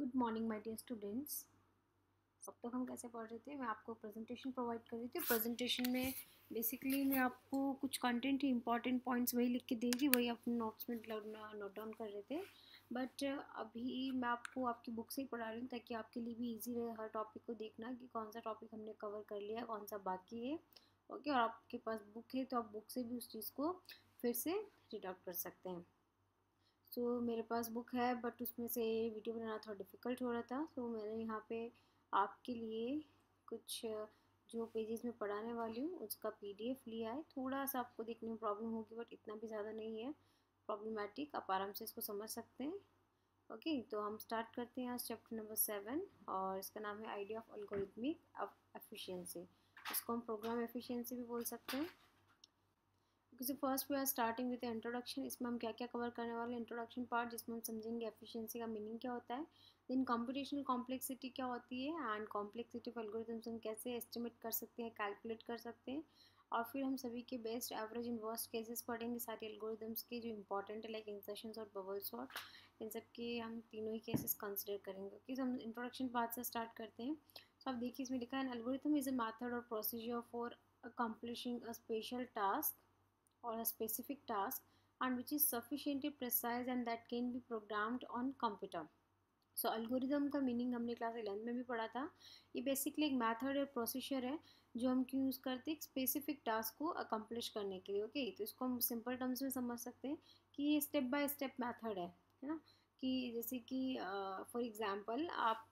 Good morning my dear students. अब तक हम कैसे पढ़ रहे थे, मैं आपको प्रेजेंटेशन प्रोवाइड कर रही थी। प्रेजेंटेशन में बेसिकली मैं आपको कुछ कंटेंट ही इंपॉर्टेंट पॉइंट्स वही लिख के दे रही, वही अपने नोट्स में नोट डाउन कर रहे थे। बट अभी मैं आपको आपकी बुक से ही पढ़ा रही हूँ ताकि आपके लिए भी ईजी रहे हर टॉपिक को देखना कि कौन सा टॉपिक हमने कवर कर लिया, कौन सा बाकी है। ओके, और आपके पास बुक है तो आप बुक से भी उस चीज़ को फिर से रीड आउट कर सकते हैं। मेरे पास बुक है बट उसमें से वीडियो बनाना थोड़ा डिफ़िकल्ट हो रहा था, मैंने यहाँ पे आपके लिए कुछ जो पेजेस में पढ़ाने वाली हूँ उसका पीडीएफ लिया है। थोड़ा सा आपको देखने में प्रॉब्लम होगी बट इतना भी ज़्यादा नहीं है प्रॉब्लमेटिक, आप आराम से इसको समझ सकते हैं। ओके, तो हम स्टार्ट करते हैं आज चैप्टर नंबर 7 और इसका नाम है आइडिया ऑफ एल्गोरिथमिक एफिशिएंसी। इसको हम प्रोग्राम एफिशिएंसी भी बोल सकते हैं। क्योंकि first we are starting with introduction. इसमें हम क्या क्या कवर करने वाले हैं, इंट्रोडक्शन पार्ट जिसमें हम समझेंगे एफिशिएंसी का मीनिंग क्या होता है, देन कंप्यूटेशनल कॉम्प्लेक्सिटी क्या होती है एंड कॉम्प्लेक्सिटी ऑफ एल्गोरिथम्स हम कैसे एस्टिमेट कर सकते हैं, कैलकुलेट कर सकते हैं। और फिर हम सभी के best average and worst cases पढ़ेंगे सारे एल्गोरिथम्स के जो इंपॉर्टेंट है, लाइक इंसर्शंस और बबल सॉर्ट। इन सब के हम तीनों ही केसेस कंसिडर करेंगे। ओके, हम इंट्रोडक्शन पार्ट से स्टार्ट करते हैं। तो आप देखिए इसमें लिखा है एल्गोरिथम इज अ मेथड और procedure for accomplishing a special task or a specific task and which is sufficiently precise and that can be programmed on computer. Algorithm का मीनिंग हमने क्लास 11 में भी पढ़ा था। ये बेसिकली एक मेथड और प्रोसीजर है जो हम क्यों यूज़ करते हैं एक स्पेसिफिक टास्क को अकम्प्लिश करने के लिए। ओके, तो इसको हम सिंपल टर्म्स में समझ सकते हैं कि ये स्टेप बाय स्टेप मेथड है ना। कि जैसे कि फॉर एग्जांपल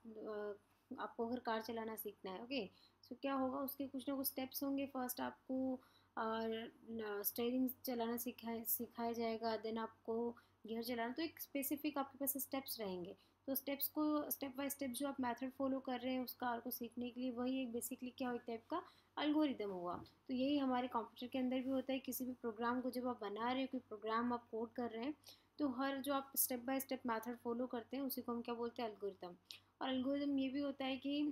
आपको अगर कार चलाना सीखना है, ओके, सो क्या होगा, उसके कुछ ना कुछ स्टेप्स होंगे। फर्स्ट आपको स्टीयरिंग चलाना सिखाया जाएगा, देन आपको गियर चलाना, तो एक स्पेसिफिक आपके पास स्टेप्स रहेंगे। तो स्टेप्स को स्टेप बाय स्टेप जो आप मेथड फॉलो कर रहे हैं उस कार को सीखने के लिए, वही एक बेसिकली क्या हो टाइप का अल्गोरिदम हुआ। तो यही हमारे कंप्यूटर के अंदर भी होता है। किसी भी प्रोग्राम को जब आप बना रहे हो, कोई प्रोग्राम आप कोड कर रहे हैं, तो हर जो आप step by step method follow करते हैं उसी को हम क्या बोलते हैं, एल्गोरिदम। और एल्गोरिदम ये भी होता है कि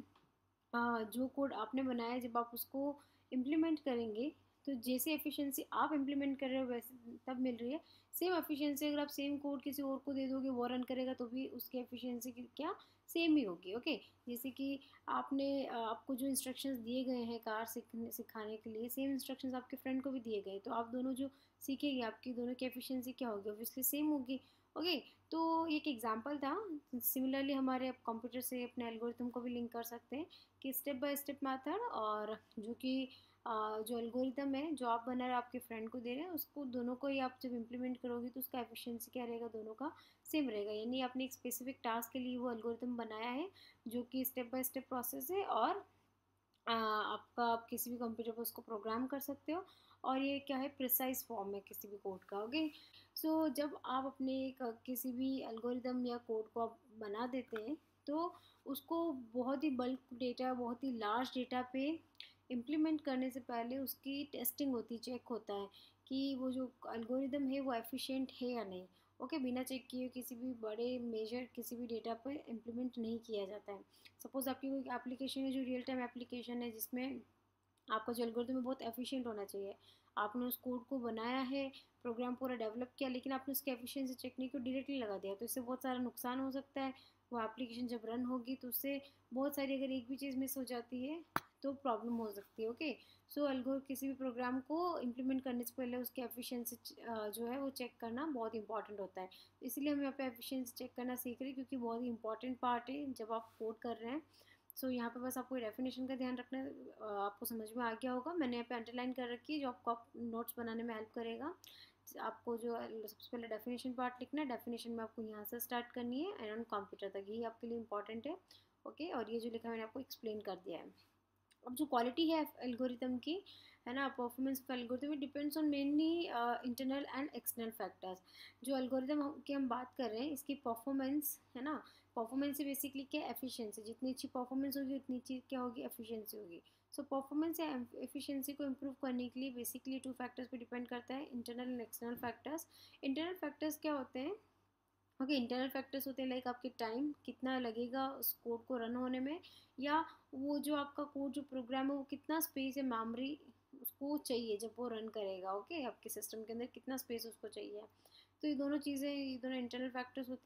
जो कोड आपने बनाया है जब आप उसको इम्प्लीमेंट करेंगे तो जैसे एफिशिएंसी आप इम्प्लीमेंट कर रहे हो वैसे तब मिल रही है, सेम एफिशिएंसी अगर आप सेम कोड किसी और को दे दोगे वो रन करेगा तो भी उसकी एफिशिएंसी की क्या सेम ही होगी। ओके, जैसे कि आपने आपको जो इंस्ट्रक्शंस दिए गए हैं कार सिखाने के लिए, सेम इंस्ट्रक्शंस आपके फ्रेंड को भी दिए गए, तो आप दोनों जो सीखेंगे आपकी दोनों की एफिशिएंसी क्या होगी, ऑब्वियसली सेम होगी। ओके, तो ये एक एग्जांपल था। सिमिलरली हमारे अब कंप्यूटर से अपने एल्गोरिथम को भी लिंक कर सकते हैं कि स्टेप बाय स्टेप मेथड और जो कि जो एल्गोरिदम है जो आप बना रहे हैं आपके फ्रेंड को दे रहे हैं, उसको दोनों को ही आप जब इम्प्लीमेंट करोगे तो उसका एफिशिएंसी क्या रहेगा, दोनों का सेम रहेगा। यानी आपने एक स्पेसिफिक टास्क के लिए वो एल्गोरिदम बनाया है जो कि स्टेप बाय स्टेप प्रोसेस है, और आपका आप किसी भी कंप्यूटर पर उसको प्रोग्राम कर सकते हो। और ये क्या है, प्रिसाइज फॉर्म है किसी भी कोड का। ओके, जब आप अपने किसी भी एल्गोरिदम या कोड को आप बना देते हैं तो उसको बहुत ही बल्क डेटा, बहुत ही लार्ज डेटा पे इम्प्लीमेंट करने से पहले उसकी टेस्टिंग होती, चेक होता है कि वो जो एल्गोरिदम है वो एफिशिएंट है या नहीं। ओके, बिना चेक किए किसी भी बड़े मेजर किसी भी डेटा पर इम्प्लीमेंट नहीं किया जाता है। सपोज़ आपकी कोई एप्लीकेशन है जो रियल टाइम एप्लीकेशन है जिसमें आपका जो एल्गोरिथम है बहुत एफिशिएंट होना चाहिए। आपने उस कोड को बनाया है, प्रोग्राम पूरा डेवलप किया, लेकिन आपने उसकी एफिशिएंसी चेक नहीं की, डायरेक्टली लगा दिया, तो इससे बहुत सारा नुकसान हो सकता है। वो एप्लीकेशन जब रन होगी तो उससे बहुत सारी, अगर एक भी चीज़ मिस हो जाती है तो प्रॉब्लम हो सकती है। ओके, किसी भी प्रोग्राम को इम्प्लीमेंट करने से पहले उसकी एफिशिएंसी जो है वो चेक करना बहुत इंपॉर्टेंट होता है। इसीलिए हम यहाँ पे एफिशिएंसी चेक करना सीख रहे हैं क्योंकि बहुत ही इंपॉर्टेंट पार्ट है जब आप कोड कर रहे हैं। यहाँ पे बस आपको डेफिनेशन का ध्यान रखना है, आपको समझ में आ गया होगा। मैंने यहाँ पे अंडरलाइन कर रखी है जो आपको नोट्स बनाने में हेल्प करेगा। आपको जो सबसे पहले डेफिनेशन पार्ट लिखना है, डेफिनेशन में आपको यहाँ से स्टार्ट करनी है एंड ऑन कंप्यूटर तक, यही आपके लिए इंपॉर्टेंट है। ओके, और ये जो लिखा है मैंने आपको एक्सप्लेन कर दिया है। अब जो क्वालिटी है एल्गोरिथम की, है ना, performance of algorithm it depends on mainly internal and external factors. जो एल्गोरिथम की हम बात कर रहे हैं इसकी परफॉर्मेंस, है ना, परफॉर्मेंस से बेसिकली क्या, एफिशिएंसी, जितनी अच्छी परफॉर्मेंस होगी उतनी अच्छी क्या होगी, एफिशिएंसी होगी। परफॉर्मेंस या एफिशिएंसी को इम्प्रूव करने के लिए बेसिकली टू फैक्टर्स पे डिपेंड करता है, internal and external factors. Internal factors क्या होते हैं, ओके, इंटरनल फैक्टर्स होते हैं लाइक आपके टाइम कितना लगेगा उस कोड को रन होने में, या वो जो आपका कोड जो प्रोग्राम है वो कितना स्पेस या मेमोरी उसको चाहिए जब वो रन करेगा। ओके, आपके सिस्टम के अंदर कितना स्पेस उसको चाहिए। तो ये दोनों चीज़ें, ये दोनों इंटरनल फैक्टर्स होते हैं।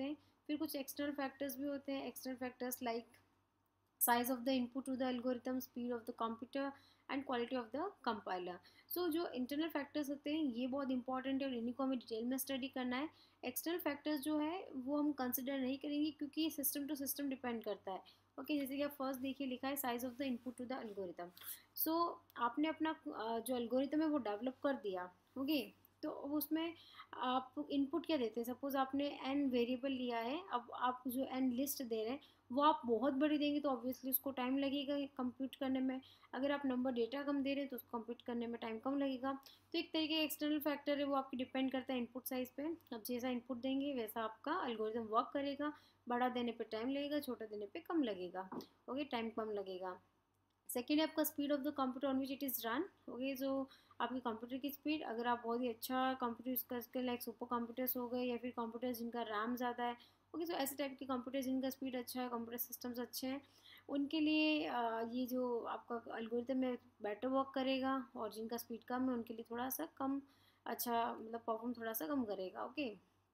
फिर कुछ एक्सटर्नल फैक्टर्स भी होते हैं, external factors like size of the input to the algorithm, speed of the computer and quality of the compiler. So जो internal factors होते हैं ये बहुत इंपॉर्टेंट है और इन्हीं को हमें डिटेल में स्टडी करना है. एक्सटर्नल फैक्टर्स जो है वो हम कंसिडर नहीं करेंगे क्योंकि ये सिस्टम टू सिस्टम डिपेंड करता है. ओके, जैसे कि आप फर्स्ट देखिए लिखा है size of the input to the algorithm. So आपने अपना जो एल्गोरिथम है वो डेवलप कर दिया. ओके, तो उसमें आप इनपुट क्या देते हैं. सपोज आपने एन वेरिएबल लिया है, अब आप जो एन लिस्ट दे रहे हैं वो आप बहुत बड़ी देंगे तो ऑब्वियसली उसको टाइम लगेगा कंप्यूट करने में. अगर आप नंबर डेटा कम दे रहे हैं तो उसको कंप्यूट करने में टाइम कम लगेगा. तो एक तरीके का एक्सटर्नल फैक्टर है वो आपकी डिपेंड करता है इनपुट साइज पे. अब जैसा इनपुट देंगे वैसा आपका एल्गोरिथम वर्क करेगा. बड़ा देने पे टाइम लगेगा, छोटा देने पे कम लगेगा. ओके, टाइम कम लगेगा. सेकेंड है आपका speed of the computer on which it is run. Okay, जो आपकी कंप्यूटर की स्पीड, अगर आप बहुत ही अच्छा कंप्यूटर यूज़ करके लाइक सुपर कंप्यूटर्स हो गए या फिर कंप्यूटर्स जिनका रैम ज़्यादा है. ओके, सो ऐसे टाइप के कंप्यूटर जिनका स्पीड अच्छा है, कंप्यूटर सिस्टम्स अच्छे हैं, उनके लिए ये जो आपका एल्गोरिथम है बेटर वर्क करेगा. और जिनका स्पीड कम है उनके लिए थोड़ा सा कम अच्छा मतलब परफॉर्म थोड़ा सा कम करेगा. ओके,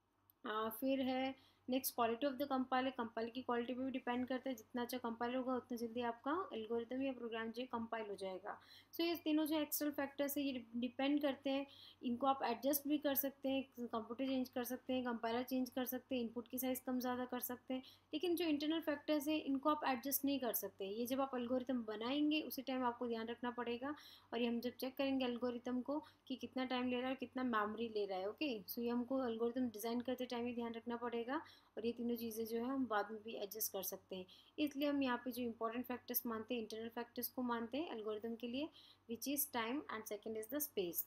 फिर है next quality of the compiler. Compiler की क्वालिटी पे भी डिपेंड करता है. जितना अच्छा कंपाइलर होगा उतना जल्दी आपका एल्गोरिथम या प्रोग्राम जो है कंपाइल हो जाएगा. सो ये तीनों जो एक्सटर्नल फैक्टर्स है ये डिपेंड करते हैं. इनको आप एडजस्ट भी कर सकते हैं, कंप्यूटर चेंज कर सकते हैं, कंपाइलर चेंज कर सकते हैं, इनपुट की साइज़ कम ज़्यादा कर सकते हैं. लेकिन जो इंटरनल फैक्टर्स है इनको आप एडजस्ट नहीं कर सकते. ये जब आप एल्गोरिथम बनाएंगे उसी टाइम आपको ध्यान रखना पड़ेगा. और ये हम जब चेक करेंगे एल्गोरिथम को कि कितना टाइम ले रहा है और कितना मेमोरी ले रहा है. ओके, सो ये हमको एल्गोरिथम डिज़ाइन करते टाइम ही ध्यान रखना पड़ेगा. और ये तीनों चीज़ें जो है हम बाद में भी एडजस्ट कर सकते हैं. इसलिए हम यहाँ पे जो इंपॉर्टेंट फैक्टर्स मानते हैं, इंटरनल फैक्टर्स को मानते हैं एल्गोरिथम के लिए, which is time and second is the space.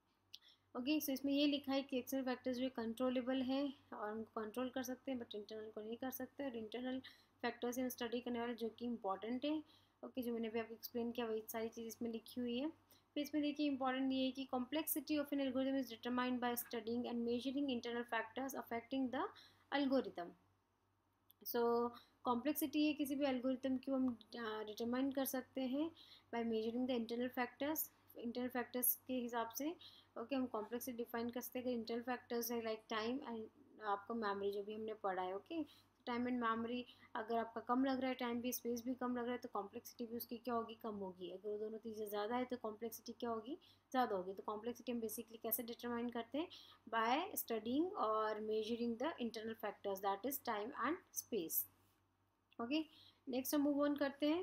Okay, so इसमें ये लिखा है कि एक्सटर्नल फैक्टर्स जो कंट्रोलेबल है और हम कंट्रोल कर सकते हैं बट इंटरनल को नहीं कर सकते. और इंटरनल फैक्टर्स हम स्टडी करने वाले जो कि इंपॉर्टेंट है. ओके, जो मैंने भी आपको एक्सप्लेन किया वही सारी चीज़ इसमें लिखी हुई है. फिर इसमें देखिए इंपॉर्टेंट ये है कि complexity of an algorithm is determined by studying and measuring internal factors affecting the algorithm. So complexity है किसी भी एल्गोरिथम की हम डिटरमाइन कर सकते हैं by measuring the internal factors. Internal factors के हिसाब से ओके हम कॉम्प्लेक्सिटी डिफाइन कर सकते हैं. इंटरनल फैक्टर्स है लाइक टाइम एंड आपका मेमोरी जो भी हमने पढ़ा है. ओके, टाइम एंड मेमोरी अगर आपका कम लग रहा है, टाइम भी स्पेस भी कम लग रहा है, तो कॉम्प्लेक्सिटी भी उसकी क्या होगी, कम होगी. अगर वो दोनों चीज़ें ज़्यादा है तो कॉम्प्लेक्सिटी क्या होगी, ज़्यादा होगी. तो कॉम्प्लेक्सिटी हम बेसिकली कैसे डिटरमाइन करते हैं, बाय स्टडिंग और measuring the internal factors that is time and space. Okay, next हम मूव ऑन करते हैं.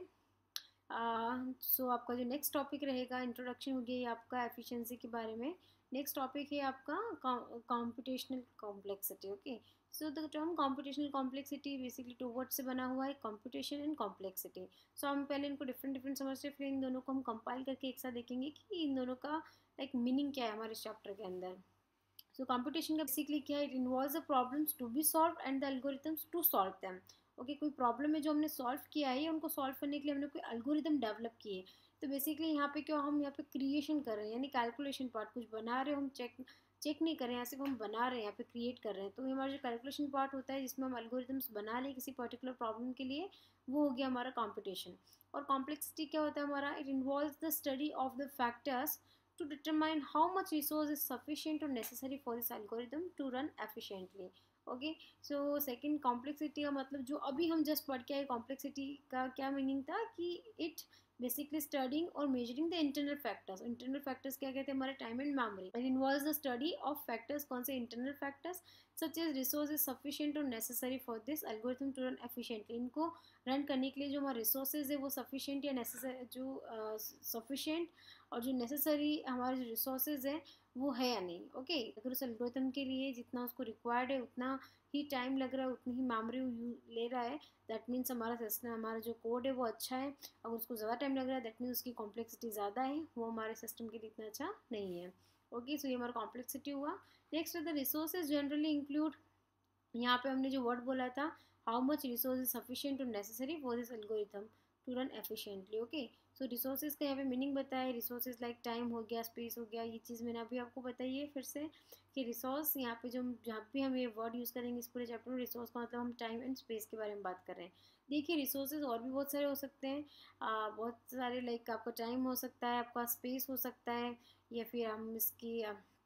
सो आपका जो नेक्स्ट टॉपिक रहेगा, इंट्रोडक्शन हो गया आपका एफिशिएंसी के बारे में. नेक्स्ट टॉपिक है आपका computational complexity. Okay, so the term computational complexity basically two word से बना हुआ है, कंप्यूटेशन एंड कॉम्प्लेक्सिटी. सो हम पहले इनको डिफरेंट डिफरेंट समझते हैं, फिर इन दोनों को हम कंपाइल करके एक साथ देखेंगे कि इन दोनों का लाइक मीनिंग क्या है हमारे चैप्टर के अंदर. सो कंप्यूटेशन का बेसिकली क्या है, it involves the problems to be solve and the algorithms to solve them. Okay, कोई प्रॉब्लम है जो हमने सॉल्व किया है, उनको सॉल्व करने के लिए हमने कोई एल्गोरिथम डेवलप किए. तो बेसिकली यहाँ पे क्या हम यहाँ पे क्रिएशन कर रहे हैं, यानी कैलकुलेशन पार्ट कुछ बना रहे हो, हम चेक चेक नहीं कर रहे हैं, ऐसे हम बना रहे हैं, यहाँ पे क्रिएट कर रहे हैं. तो हमारा जो कैलकुलेशन पार्ट होता है जिसमें हम एल्गोरिथम्स बना रहे हैं किसी पर्टिकुलर प्रॉब्लम के लिए, वो हो गया हमारा कंप्यूटेशन. और कॉम्प्लेक्सिटी क्या होता है हमारा, it involves the study of the factors to determine how much resource is sufficient or necessary for this algorithm to run efficiently. Okay, so second complexity का मतलब जो अभी हम जस्ट पढ़ के आए, कॉम्प्लेक्सिटी का क्या मीनिंग था कि इट बेसिकली स्टडिंग और measuring the internal factors. Internal factors क्या कहते हैं, हमारे time and memory. It involves the study of factors, कौन से internal factors, such as resource is sufficient और necessary for this algorithm to run efficiently. इनको run करने के लिए जो हमारे रिसोर्सेज है वो सफिशिएंट या नेसेसरी, जो सफिशिएंट और जो नेसेसरी हमारे जो रिसोर्सेज हैं वो है या नहीं. ओके, अगर उस एल्गोरिथम के लिए जितना उसको रिक्वायर्ड है उतना ही टाइम लग रहा है, उतनी ही मेमोरी ले रहा है, दैट मीन्स हमारा सिस्टम, हमारा जो कोड है वो अच्छा है. अगर उसको ज़्यादा टाइम लग रहा है दैट मीन्स उसकी कॉम्प्लेक्सिटी ज़्यादा है, वो हमारे सिस्टम के लिए इतना अच्छा नहीं है. ओके, सो ये हमारा कॉम्प्लेक्सिटी हुआ. Next the resources generally include, यहाँ पे हमने जो वर्ड बोला था, how much resource is sufficient और necessary for this algorithm to run efficiently. Okay, so resources का यहाँ पे मीनिंग बताया, रिसोर्सेज लाइक टाइम हो गया, स्पेस हो गया, ये चीज़ मैंने अभी आपको बताई है फिर से कि रिसोर्स यहाँ पे जो जहाँ भी हम ये वर्ड यूज़ करेंगे इस पूरे चैप्टर में, रिसोर्स का मतलब हम टाइम एंड स्पेस के बारे में बात कर रहे हैं. देखिए रिसोर्सेज और भी बहुत सारे हो सकते हैं, बहुत सारे, लाइक आपका टाइम हो सकता है, आपका स्पेस हो सकता है, या फिर हम इसकी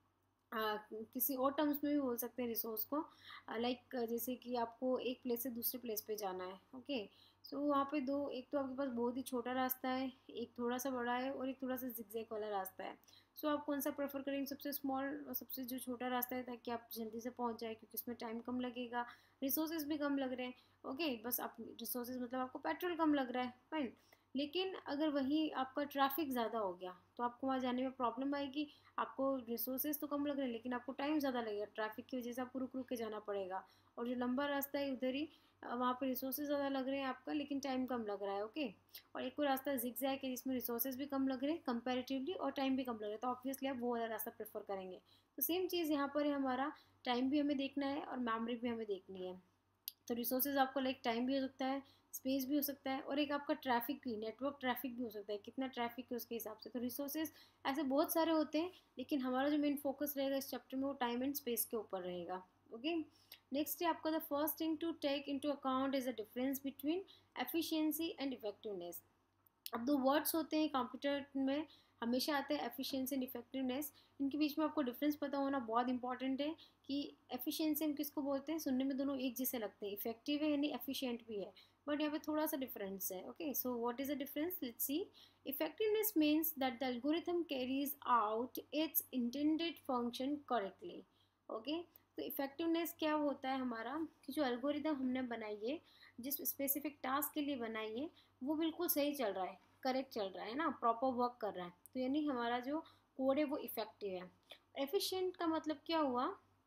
किसी और टर्म्स में भी बोल सकते हैं रिसोर्स को, लाइक जैसे कि आपको एक प्लेस से दूसरे प्लेस पे जाना है, ओके। सो वहाँ पे दो, एक तो आपके पास बहुत ही छोटा रास्ता है, एक थोड़ा सा बड़ा है, और एक थोड़ा सा जिगजैग वाला रास्ता है। सो आप कौन सा प्रेफर करेंगे? सबसे स्मॉल, सबसे जो छोटा रास्ता है, ताकि आप जल्दी से पहुँच जाए, क्योंकि इसमें टाइम कम लगेगा, रिसोर्सेज भी कम लग रहे हैं, ओके। बस आप रिसोर्सेज मतलब आपको पेट्रोल कम लग रहा है, फाइन। लेकिन अगर वही आपका ट्रैफिक ज़्यादा हो गया तो आपको वहाँ जाने में प्रॉब्लम आएगी। आपको रिसोर्सेज तो कम लग रहे हैं, लेकिन आपको टाइम ज़्यादा लगेगा, ट्रैफिक की वजह से आपको रुक रुक के जाना पड़ेगा। और जो लंबा रास्ता है उधर ही, वहाँ पे रिसोर्सेज ज़्यादा लग रहे हैं आपका, लेकिन टाइम कम लग रहा है, ओके। और एक और रास्ता जिगजैग है, जिसमें रिसोर्सेज भी कम लग रहे हैं कंपैरेटिवली, और टाइम भी कम लग रहा है, तो ऑब्वियसली आप वो वाला रास्ता प्रेफर करेंगे। तो सेम चीज़ यहाँ पर है, हमारा टाइम भी हमें देखना है और मेमोरी भी हमें देखनी है। तो रिसोर्सेज आपको लाइक टाइम भी हो सकता है, स्पेस भी हो सकता है, और एक आपका ट्रैफिक भी, नेटवर्क ट्रैफिक भी हो सकता है, कितना ट्रैफिक है उसके हिसाब से। तो रिसोर्सेज ऐसे बहुत सारे होते हैं, लेकिन हमारा जो मेन फोकस रहेगा इस चैप्टर में वो टाइम एंड स्पेस के ऊपर रहेगा, ओके। नेक्स्ट है आपका, the first thing to take into account is the difference between efficiency and effectiveness. अब दो वर्ड्स होते हैं कंप्यूटर में, हमेशा आते हैं एफिशिएंसी एंड इफेक्टिवनेस। इनके बीच में आपको डिफरेंस पता होना बहुत इंपॉर्टेंट है, कि एफिशिएंसी हम किसको बोलते हैं, सुनने में दोनों एक जैसे लगते हैं, इफेक्टिव है यानी एफिशिएंट भी है, बट यहाँ पे थोड़ा सा डिफरेंस है, okay. So what is the difference, let's see. Effectiveness means that the algorithm carries out its intended function correctly, okay. तो इफेक्टिवनेस क्या होता है हमारा, कि जो एल्गोरिथम हमने बनाई है, जिस स्पेसिफिक टास्क के लिए बनाई है, वो बिल्कुल सही चल रहा है, करेक्ट चल रहा है ना, प्रॉपर वर्क कर रहा है, तो यानी हमारा जो कोड है वो इफेक्टिव है। एफिशिएंट का मतलब क्या हुआ,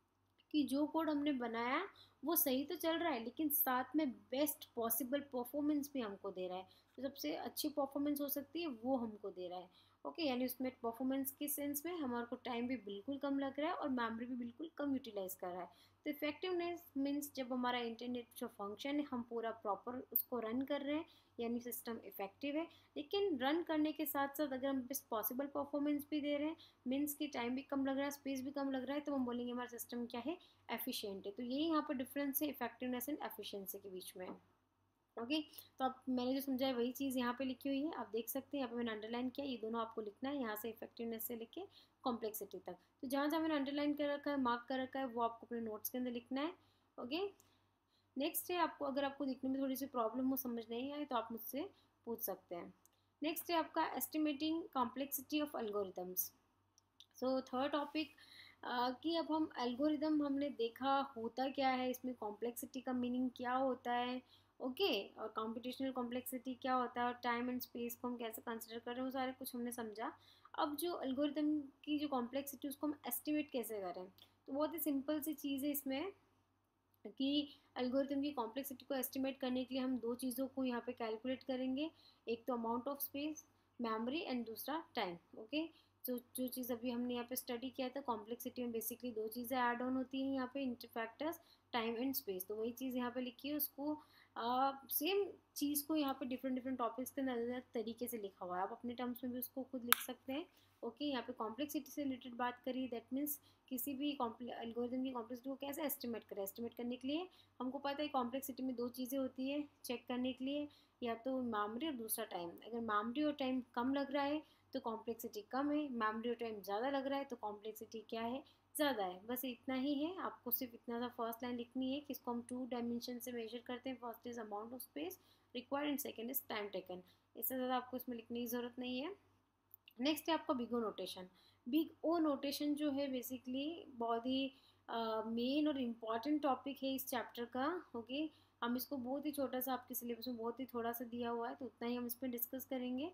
कि जो कोड हमने बनाया वो सही तो चल रहा है, लेकिन साथ में बेस्ट पॉसिबल परफॉर्मेंस भी हमको दे रहा है, तो सबसे अच्छी परफॉर्मेंस हो सकती है वो हमको दे रहा है, ओके। यानी उसमें परफॉर्मेंस के सेंस में हमारे को टाइम भी बिल्कुल कम लग रहा है और मेमोरी भी बिल्कुल कम यूटिलाइज कर रहा है। तो इफेक्टिवनेस मीन्स जब हमारा इंटरनेट जो फंक्शन है हम पूरा प्रॉपर उसको रन कर रहे हैं, यानी सिस्टम इफेक्टिव है। लेकिन रन करने के साथ साथ अगर हम बेस्ट पॉसिबल परफॉर्मेंस भी दे रहे हैं, मीन्स की टाइम भी कम लग रहा है, स्पेस भी कम लग रहा है, तो हम बोलेंगे हमारा सिस्टम क्या है, एफिशिएंट है। तो यही यहाँ पर डिफरेंस है इफेक्टिवनेस एंड एफिशिएंसी के बीच में, ओके। तो अब मैंने जो समझा है वही चीज़ यहाँ पे लिखी हुई है, आप देख सकते हैं, यहाँ पे मैंने अंडरलाइन किया, ये दोनों आपको लिखना है, यहाँ से इफेक्टिवनेस से लेके कॉम्प्लेक्सिटी तक। तो जहाँ जहाँ मैंने अंडरलाइन कर रखा है, मार्क कर रखा है, वो आपको अपने नोट्स के अंदर लिखना है, ओके। नेक्स्ट है, आपको अगर आपको दिखने में थोड़ी सी प्रॉब्लम हो, समझ नहीं आए, तो आप मुझसे पूछ सकते हैं। नेक्स्ट है आपका estimating complexity of algorithms. So third topic, कि अब हम एल्गोरिदम हमने देखा होता क्या है, इसमें कॉम्प्लेक्सिटी का मीनिंग क्या होता है, ओके। और कंप्यूटेशनल कॉम्प्लेक्सिटी क्या होता है, और टाइम एंड स्पेस को हम कैसे कंसिडर कर रहे हैं, वो सारे कुछ हमने समझा। अब जो एल्गोरिदम की जो कॉम्प्लेक्सिटी उसको हम एस्टिमेट कैसे करें, तो बहुत ही सिंपल सी चीज़ है इसमें, कि एल्गोरिथम की कॉम्प्लेक्सिटी को एस्टिमेट करने के लिए हम दो चीज़ों को यहाँ पे कैलकुलेट करेंगे, एक तो amount of space, memory, and दूसरा टाइम, ओके। तो जो चीज़ अभी हमने यहाँ पे स्टडी किया था, कॉम्प्लेक्सिटी में बेसिकली दो चीज़ें ऐड ऑन होती हैं यहाँ पे, इंटरफैक्टर्स, टाइम एंड स्पेस, तो वही चीज़ यहाँ पे लिखी है, उसको सेम चीज़ को यहाँ पे डिफरेंट डिफरेंट टॉपिक्स के अलग अलग तरीके से लिखा हुआ है, आप अपने टर्म्स में भी उसको खुद लिख सकते हैं, ओके। यहाँ पे कॉम्प्लेक्सिटी से रिलेटेड बात करी, दैट मीन्स किसी भी एल्गोरिथम की कॉम्प्लेक्सिटी को कैसे एस्टिमेट करें, एस्टिमेट करने के लिए हमको पता है कॉम्प्लेक्सिटी में दो चीज़ें होती है चेक करने के लिए, या तो मेमोरी और दूसरा टाइम। अगर मेमोरी और टाइम कम लग रहा है तो कॉम्प्लेक्सिटी कम है, मेमोरी और टाइम ज़्यादा लग रहा है तो कॉम्प्लेक्सिटी क्या है, ज़्यादा है। बस इतना ही है, आपको सिर्फ इतना सा फर्स्ट लाइन लिखनी है कि इसको हम टू डायमेंशन से मेजर करते हैं, first is amount of space required and second is time taken. इससे ज़्यादा आपको इसमें लिखने की ज़रूरत नहीं है। नेक्स्ट है आपका big O notation. Big O notation जो है बेसिकली बहुत ही मेन और इम्पॉर्टेंट टॉपिक है इस चैप्टर का, ओके। हम इसको बहुत ही छोटा सा, आपके सिलेबस में बहुत ही थोड़ा सा दिया हुआ है, तो उतना ही हम इस पर डिस्कस करेंगे।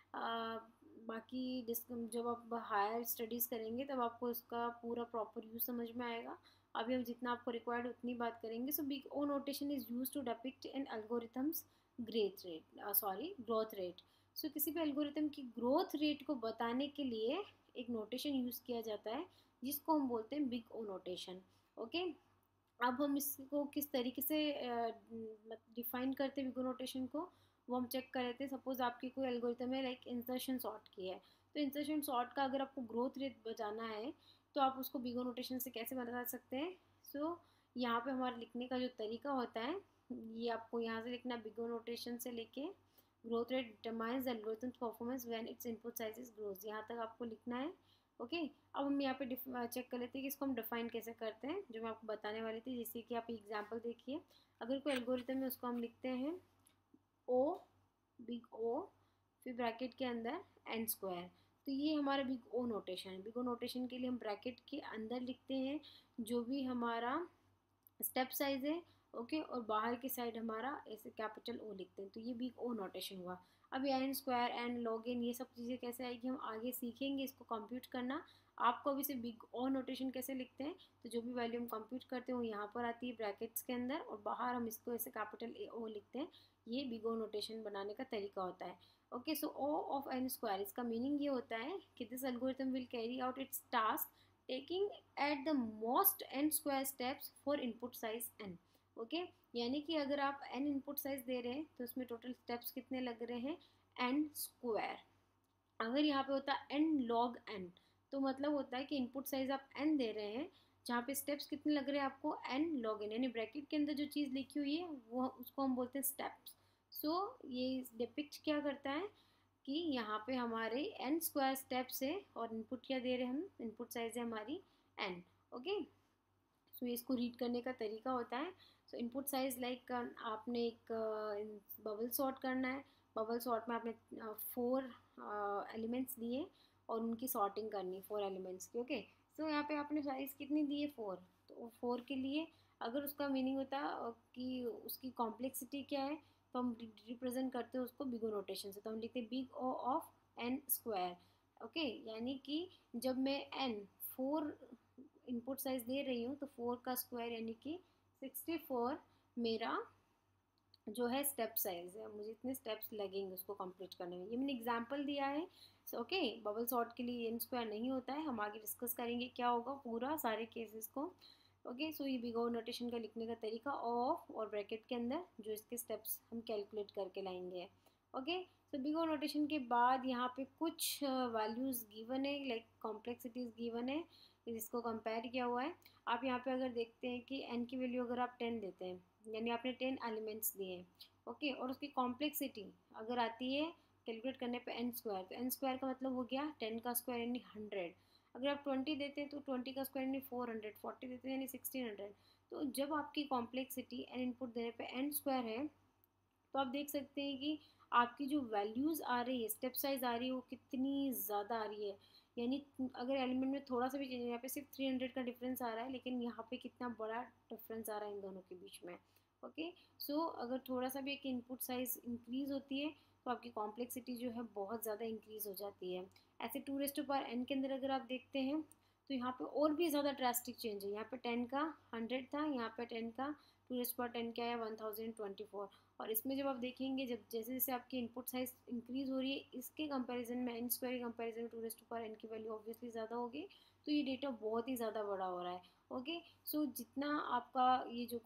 बाकी जब आप हायर स्टडीज़ करेंगे तब आपको इसका पूरा प्रॉपर यूज समझ में आएगा। अभी हम जितना आपको रिक्वायर्ड उतनी बात करेंगे। So big O notation is use to depict an algorithms growth rate. So किसी भी एल्गोरिथम की ग्रोथ रेट को बताने के लिए एक नोटेशन यूज़ किया जाता है, जिसको हम बोलते हैं बिग ओ नोटेशन, ओके। अब हम इसको किस तरीके से डिफाइन करते हैं बिग ओ नोटेशन को, वो हम चेक कर लेते हैं। सपोज आपकी कोई एल्गोरिथम है लाइक इंसर्शन सॉर्ट की है, तो इंसर्शन सॉर्ट का अगर आपको ग्रोथ रेट बताना है तो आप उसको बिग ओ नोटेशन से कैसे बता सकते हैं। सो यहाँ पे हमारे लिखने का जो तरीका होता है, ये आपको यहाँ से लिखना, बिग ओ नोटेशन से लेके growth rate determines the algorithms performance when its input size grows, यहाँ तक आपको लिखना है, ओके, अब हम यहाँ पे चेक कर लेते हैं कि इसको हम डिफाइन कैसे करते हैं, जो मैं आपको बताने वाली थी। जैसे कि आप एग्जांपल देखिए, अगर कोई एल्गोरिथम है उसको हम लिखते हैं ओ, बिग ओ, फिर ब्रैकेट के अंदर एन स्क्वायर। तो ये हमारा बिग ओ नोटेशन है। बिग ओ नोटेशन के लिए हम ब्रैकेट के अंदर लिखते हैं जो भी हमारा स्टेप साइज है, ओके, और बाहर की साइड हमारा ऐसे कैपिटल ओ लिखते हैं। तो ये बिग ओ नोटेशन हुआ। अब n square, n log n, ये सब चीज़ें कैसे आएगी हम आगे सीखेंगे इसको कंप्यूट करना। आपको अभी से बिग ओ नोटेशन कैसे लिखते हैं, तो जो भी वैल्यू हम कंप्यूट करते हैं वो यहाँ पर आती है ब्रैकेट्स के अंदर, और बाहर हम इसको ऐसे कैपिटल ए ओ लिखते हैं। ये बिग ओ नोटेशन बनाने का तरीका होता है। Okay, so O of N square, इसका मीनिंग ये होता है कि this algorithm will carry out its task taking at the most n square steps for input size n। Okay, यानी कि अगर आप n इनपुट साइज दे रहे हैं तो उसमें टोटल स्टेप्स कितने लग रहे हैं, n स्क्वायर। अगर यहाँ पे होता n log n, तो मतलब होता है कि इनपुट साइज आप n दे रहे हैं, जहाँ पे स्टेप्स कितने लग रहे हैं आपको, n log n, यानी ब्रैकेट के अंदर जो चीज़ लिखी हुई है वो उसको हम बोलते हैं स्टेप्स। सो ये डिपिक्ट क्या करता है कि यहाँ पे हमारे n स्क्वायर स्टेप्स है, और इनपुट क्या दे रहे हैं हम, इनपुट साइज है हमारी n। ओके, सो ये इसको रीड करने का तरीका होता है। सो इनपुट साइज लाइक आपने एक बबल सॉर्ट करना है। बबल सॉर्ट में आपने 4 एलिमेंट्स दिए और उनकी सॉर्टिंग करनी है 4 एलिमेंट्स की। ओके, सो यहाँ पे आपने साइज कितनी दी है 4, तो 4 के लिए अगर उसका मीनिंग होता कि उसकी कॉम्प्लेक्सिटी क्या है, तो हम रिप्रेजेंट करते हैं उसको बिग ओ नोटेशन से। तो हम लिखते हैं big O of N square. Okay, यानी कि जब मैं एन 4 इनपुट साइज दे रही हूँ तो 4 का स्क्वायर यानी कि 64 मेरा जो है स्टेप साइज है। मुझे इतने स्टेप्स लगेंगे उसको कंप्लीट करने में। ये मैंने एग्जांपल दिया है। ओके, बबल सॉर्ट के लिए एन स्क्वायर नहीं होता है, हम आगे डिस्कस करेंगे क्या होगा पूरा सारे केसेस को। ओके, सो ये बिग ओ नोटेशन का लिखने का तरीका ऑफ और ब्रैकेट के अंदर जो इसके स्टेप्स हम कैलकुलेट करके लाएंगे। Okay, so big O notation के बाद यहाँ पे कुछ वैल्यूज गिवन है, लाइक कॉम्प्लेक्सिटीज गिवन है, जिसको कंपेयर किया हुआ है। आप यहाँ पे अगर देखते हैं कि n की वैल्यू अगर आप 10 देते हैं, यानी आपने 10 एलिमेंट्स दिए हैं, ओके, और उसकी कॉम्प्लेक्सिटी अगर आती है कैलकुलेट करने पे एन स्क्वायर, तो एन स्क्वायर का मतलब हो गया 10 का स्क्वायर यानी 100। अगर आप 20 देते हैं तो 20 का स्क्वायर यानी 400, 40 देते हैं यानी 1600। तो जब आपकी कॉम्प्लेक्सिटी एन इनपुट देने पे एन स्क्वायर है, तो आप देख सकते हैं कि आपकी जो वैल्यूज़ आ रही है, स्टेप साइज आ रही है, वो कितनी ज़्यादा आ रही है। यानी अगर एलिमेंट में थोड़ा सा भी चेंज, यहाँ पे सिर्फ 300 का डिफरेंस आ रहा है, लेकिन यहाँ पे कितना बड़ा डिफरेंस आ रहा है इन दोनों के बीच में। ओके, सो अगर थोड़ा सा भी एक इनपुट साइज इंक्रीज होती है तो आपकी कॉम्प्लेक्सिटी जो है बहुत ज़्यादा इंक्रीज हो जाती है। ऐसे 2n के अंदर अगर आप देखते हैं तो यहाँ पे और भी ज़्यादा ड्रास्टिक चेंज है। यहाँ पे 10 का 100 था, यहाँ पे 10 का 2n क्या है 1024। और इसमें जब आप देखेंगे, जब जैसे जैसे आपकी इनपुट साइज इंक्रीज हो रही है, इसके कंपैरिजन में एन स्क्वायर के कंपैरिजन में 2n की वैल्यू ऑब्वियसली ज़्यादा होगी। तो ये डेटा बहुत ही ज़्यादा बड़ा हो रहा है। ओके, सो जितना आपका ये जो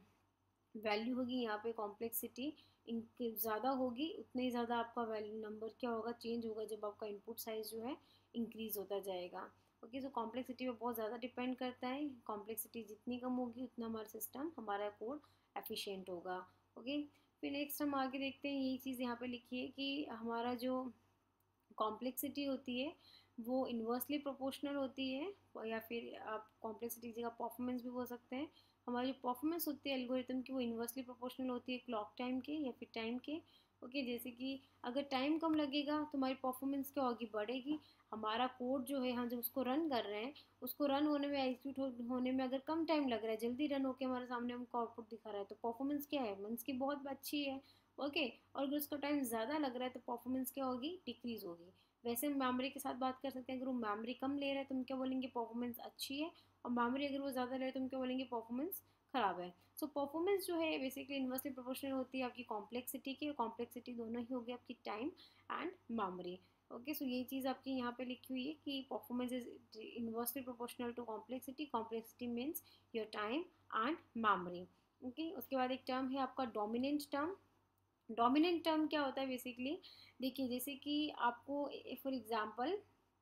वैल्यू होगी यहाँ पे कॉम्प्लेक्सिटी ज़्यादा होगी, उतने ही ज़्यादा आपका वैल्यू नंबर क्या होगा, चेंज होगा जब आपका इनपुट साइज जो है इंक्रीज होता जाएगा। ओके, सो कॉम्प्लेक्सिटी पे बहुत ज़्यादा डिपेंड करता है। कॉम्प्लेक्सिटी जितनी कम होगी उतना हमारा सिस्टम, हमारा कोड एफिशिएंट होगा। ओके, फिर नेक्स्ट हम आगे देखते हैं, यही चीज़ यहाँ पे लिखी है कि हमारा जो कॉम्प्लेक्सिटी होती है वो इन्वर्सली प्रोपोर्शनल होती है, या फिर आप कॉम्प्लेक्सिटी की जगह परफॉर्मेंस भी बोल सकते हैं। हमारी जो परफॉर्मेंस होती है एल्गोरिथम की वो इन्वर्सली प्रोपोर्शनल होती है क्लॉक टाइम के या फिर टाइम के। ओके, जैसे कि अगर टाइम कम लगेगा तो हमारी परफॉर्मेंस क्या होगी, बढ़ेगी। हमारा कोड जो है हम जब उसको रन कर रहे हैं, उसको रन होने में, एग्जीक्यूट होने में अगर कम टाइम लग रहा है, जल्दी रन होकर हमारे सामने हमको आउटपुट दिखा रहा है, तो परफॉर्मेंस क्या है, मीन्स की बहुत अच्छी है। ओके, और अगर उसका टाइम ज़्यादा लग रहा है तो परफॉर्मेंस क्या होगी, डिक्रीज होगी। वैसे हम मेमोरी के साथ बात कर सकते हैं, अगर वो मेमोरी कम ले रहा है तो हम क्या बोलेंगे, परफॉर्मेंस अच्छी है। और मेमोरी अगर वो ज़्यादा ले रहा है तो हम क्या बोलेंगे, परफॉर्मेंस ख़राब है। सो परफॉर्मेंस जो है बेसिकली इन्वर्सली प्रोपोर्शनल होती है आपकी कॉम्प्लेक्सिटी की। कॉम्प्लेक्सिटी दोनों ही होगी आपकी time and memory. Okay, so यही चीज़ आपकी यहाँ पे लिखी हुई है कि performance is inversely proportional to complexity. Complexity means your time and memory. Okay, उसके बाद एक टर्म है आपका डोमिनेंट टर्म। डोमिनेंट टर्म क्या होता है बेसिकली, देखिए जैसे कि आपको फॉर एग्जांपल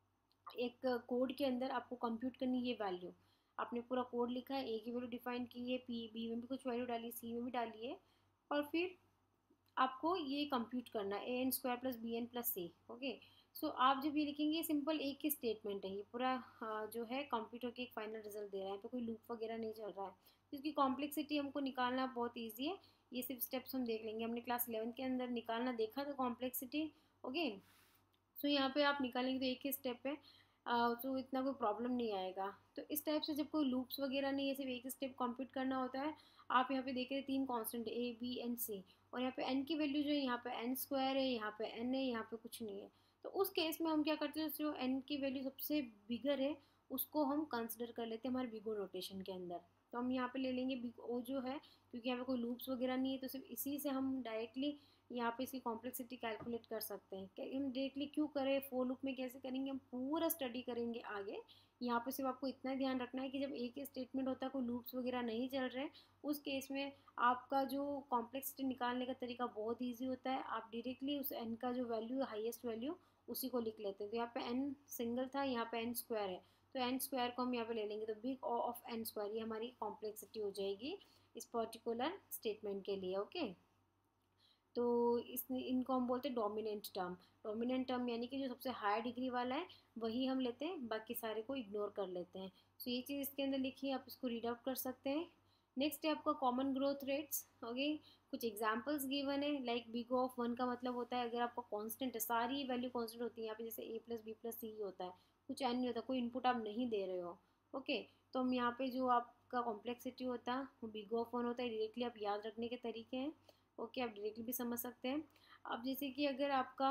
एक कोड के अंदर आपको कंप्यूट करनी है वैल्यू, आपने पूरा कोड लिखा है, ए की वैल्यू डिफाइन की है, पी बी में भी कुछ वैल्यू डाली, सी में भी डाली है, और फिर आपको ये कंप्यूट करना है A N square plus B N plus C. Okay, so आप जब ये लिखेंगे, सिंपल एक ही स्टेटमेंट है ये पूरा, जो है कंप्यूटर के एक फाइनल रिजल्ट दे रहा है, पे कोई लूप वगैरह नहीं चल रहा है। तो इसकी कॉम्प्लेक्सिटी हमको निकालना बहुत ईजी है, ये सिर्फ स्टेप्स हम देख लेंगे। हमने क्लास 11 के अंदर निकालना देखा तो कॉम्प्लेक्सिटी। ओके, सो यहाँ पे आप निकालेंगे तो एक ही स्टेप है, तो इतना कोई प्रॉब्लम नहीं आएगा। तो इस टाइप से जब कोई लूप्स वगैरह नहीं है, सिर्फ एक स्टेप कंप्यूट करना होता है। आप यहाँ पे देख रहे हैं 3 constant A B and C, और यहाँ पे एन की वैल्यू जो है, यहाँ पे एन स्क्वायर है, यहाँ पे एन है, यहाँ पे कुछ नहीं है। तो उस केस में हम क्या करते हैं, जो एन की वैल्यू सबसे बिगर है उसको हम कंसिडर कर लेते हैं हमारे बिगो नोटेशन के अंदर। तो हम यहाँ पे ले लेंगे बिग ओ जो है, क्योंकि यहाँ पे कोई लूप्स वगैरह नहीं है, तो सिर्फ इसी से हम डायरेक्टली यहाँ पे इसकी कॉम्प्लेक्सिटी कैलकुलेट कर सकते हैं। कि हम डायरेक्टली क्यों करें, फोर लूप में कैसे करेंगे, हम पूरा स्टडी करेंगे आगे। यहाँ पे सिर्फ आपको इतना ध्यान रखना है कि जब एक ही स्टेटमेंट होता है, कोई लूप्स वगैरह नहीं चल रहे, उस केस में आपका जो कॉम्प्लेक्सिटी निकालने का तरीका बहुत ईजी होता है। आप डायरेक्टली उस एन का जो वैल्यू है, हाइएस्ट वैल्यू, उसी को लिख लेते हैं। तो यहाँ पे एन सिंगल था, यहाँ पे एन स्क्वायर है, तो एन स्क्वायर को हम यहाँ पे ले लेंगे, तो big O of N square, ये हमारी कॉम्प्लेक्सिटी हो जाएगी इस पर्टिकुलर स्टेटमेंट के लिए। ओके, तो इस इनको हम बोलते हैं डोमिनेंट टर्म। डोमिनेंट टर्म यानी कि जो सबसे हाई डिग्री वाला है वही हम लेते हैं, बाकी सारे को इग्नोर कर लेते हैं। सो ये चीज़ इसके अंदर लिखी है, आप इसको रीड आउट कर सकते हैं। नेक्स्ट है आपका कॉमन ग्रोथ रेट्स। ओके, कुछ एग्जांपल्स गिवन है, लाइक बिग ऑफ वन का मतलब होता है अगर आपका कांस्टेंट है, सारी वैल्यू कांस्टेंट होती है यहाँ पे, जैसे a plus B plus C होता है, कुछ एन नहीं होता, कोई इनपुट आप नहीं दे रहे हो। ओके, तो हम यहाँ पे जो आपका कॉम्प्लेक्सिटी होता है वो बिग ऑफ वन होता है, डायरेक्टली आप याद रखने के तरीके हैं। ओके, आप डायरेक्टली भी समझ सकते हैं। अब जैसे कि अगर आपका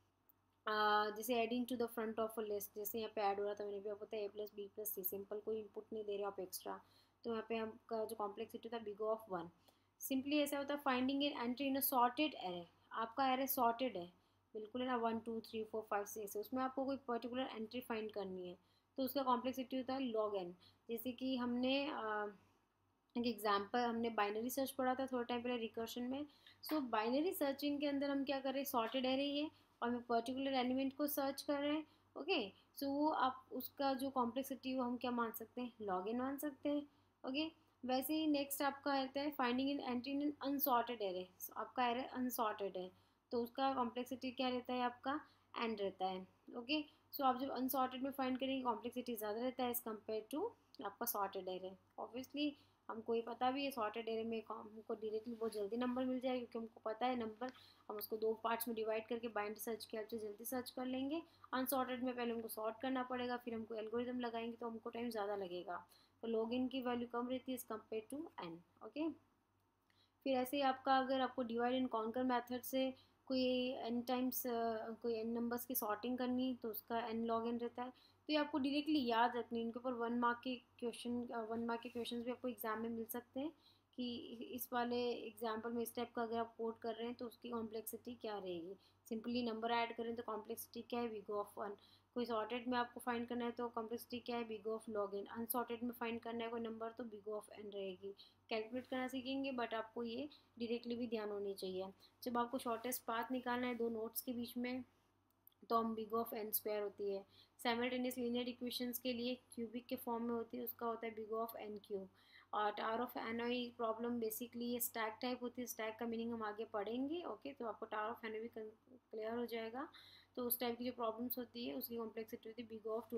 जैसे adding to the front of a list, जैसे यहाँ पे ऐड हो रहा था, मैंने भी आपको बताया A plus B plus C, simple, कोई इनपुट नहीं दे रहे हो आप एक्स्ट्रा, तो यहाँ पे आपका जो कॉम्प्लेक्सिटी था बिग ऑफ वन। सिंपली ऐसा होता है finding in entry in a sorted array. आपका एरे सॉर्टेड है बिल्कुल, है ना, 1 2 3 4 5 6, उसमें आपको कोई पर्टिकुलर एंट्री फाइंड करनी है, तो उसका कॉम्प्लेक्सिटी होता है लॉग एन। जैसे कि हमने एक एग्जाम्पल, हमने बाइनरी सर्च पढ़ा था थोड़ा टाइम पहले रिकर्शन में। सो बाइनरी सर्चिंग के अंदर हम क्या कर रहे हैं, सॉर्टेड एरे ही है, और हम पर्टिकुलर एलिमेंट को सर्च कर रहे हैं। ओके, सो वो आप उसका जो कॉम्प्लेक्सिटी वो हम क्या मान सकते हैं, लॉग इन मान सकते हैं। ओके, वैसे ही नेक्स्ट आपका रहता है finding in entry in unsorted array. आपका एरे अनसॉर्टेड है, तो उसका कॉम्प्लेक्सिटी क्या रहता है, आपका एन रहता है। ओके, सो आप जब अनसॉर्टेड में फाइंड करेंगे कॉम्प्लेक्सिटी ज़्यादा रहता है एज़ कम्पेयर टू आपका सॉर्टेड एरे। ऑब्वियसली हमको ये पता भी है सॉर्टेड एरे में हमको डायरेक्टली बहुत जल्दी नंबर मिल जाएगा, क्योंकि हमको पता है नंबर, हम उसको 2 पार्ट्स में डिवाइड करके बाइनरी सर्च की हेल्प से जल्दी सर्च कर लेंगे। अनसॉर्टेड में पहले हमको सॉर्ट करना पड़ेगा, फिर हमको एल्गोरिदम लगाएंगे तो हमको टाइम ज़्यादा लगेगा, तो लॉग इन की वैल्यू कम रहती है as compare to N. Okay, फिर ऐसे ही आपका अगर आपको डिवाइड एंड कॉन्कर मेथड से कोई एन टाइम्स कोई एन नंबर्स की सॉर्टिंग करनी, तो उसका एन लॉग एन रहता है। तो ये आपको डायरेक्टली याद रखनी है, इनके ऊपर 1 मार्क के क्वेश्चन, 1 मार्क के क्वेश्चन भी आपको एग्जाम में मिल सकते हैं, कि इस वाले एग्जाम्पल में इस टाइप का अगर आप कोड कर रहे हैं तो उसकी कॉम्प्लेक्सिटी क्या रहेगी। सिंपली नंबर ऐड करें तो कॉम्प्लेक्सिटी क्या है, बिग ऑफ वन। कोई सॉर्टेड में आपको फाइंड करना है तो कॉम्प्लेक्सिटी क्या है, big of log N. Unsorted में फाइंड करना है कोई नंबर तो बिग ऑफ एन रहेगी। कैलकुलेट करना सीखेंगे, बट आपको ये डायरेक्टली भी ध्यान होनी चाहिए। जब आपको शॉर्टेस्ट पाथ निकालना है दो नोट्स के बीच में, तो हम बिग ऑफ एन स्क्वायर होती है। साइमल्टेनियस लीनियर इक्वेशंस के लिए क्यूबिक के फॉर्म में होती है, उसका होता है बिग ऑफ एन क्यूब। और tower of Hanoi problem basically ये स्टैक टाइप होती है, स्टैक का मीनिंग हम आगे पढ़ेंगे। ओके, तो आपको टावर ऑफ एनोई भी क्लियर हो जाएगा। तो उस टाइप की जो प्रॉब्लम्स होती है उसकी कॉम्प्लेक्सिटी होती है बिग ऑफ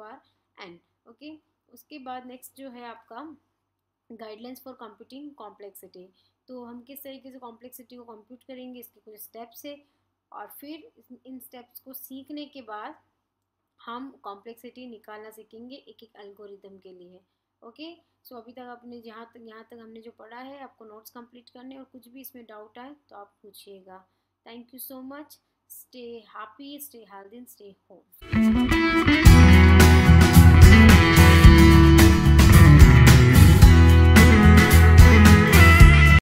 2 एन। ओके, उसके बाद नेक्स्ट जो है आपका गाइडलाइंस फॉर कंप्यूटिंग कॉम्प्लेक्सिटी। तो हम किस तरीके से कॉम्प्लेक्सिटी को कंप्यूट करेंगे, इसके कुछ स्टेप्स है, और फिर इन स्टेप्स को सीखने के बाद हम कॉम्प्लेक्सिटी निकालना सीखेंगे एक एक एल्गोरिदम के लिए। ओके, सो अभी तक आपने जहाँ तक यहाँ तक हमने जो पढ़ा है, आपको नोट्स कंप्लीट करने, और कुछ भी इसमें डाउट आए तो आप पूछिएगा। Thank you so much, stay happy, stay healthy, stay home.